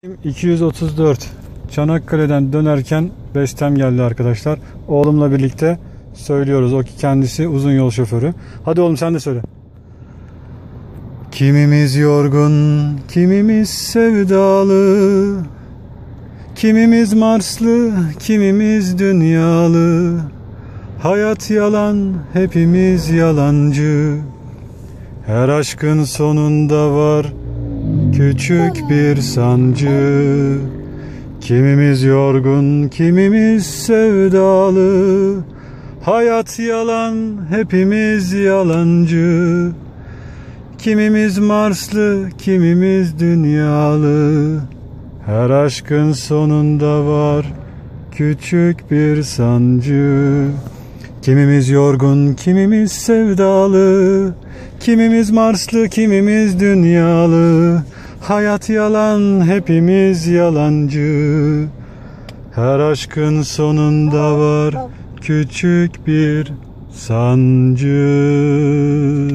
234 Çanakkale'den dönerken bestem geldi arkadaşlar. Oğlumla birlikte söylüyoruz. O ki kendisi uzun yol şoförü. Hadi oğlum sen de söyle. Kimimiz yorgun, kimimiz sevdalı, kimimiz Marslı, kimimiz dünyalı. Hayat yalan, hepimiz yalancı. Her aşkın sonunda var küçük bir sancı. Kimimiz yorgun, kimimiz sevdalı. Hayat yalan, hepimiz yalancı. Kimimiz Marslı, kimimiz dünyalı. Her aşkın sonunda var küçük bir sancı. Kimimiz yorgun, kimimiz sevdalı. Kimimiz Marslı, kimimiz dünyalı. Hayat yalan, hepimiz yalancı. Her aşkın sonunda var küçük bir sancı.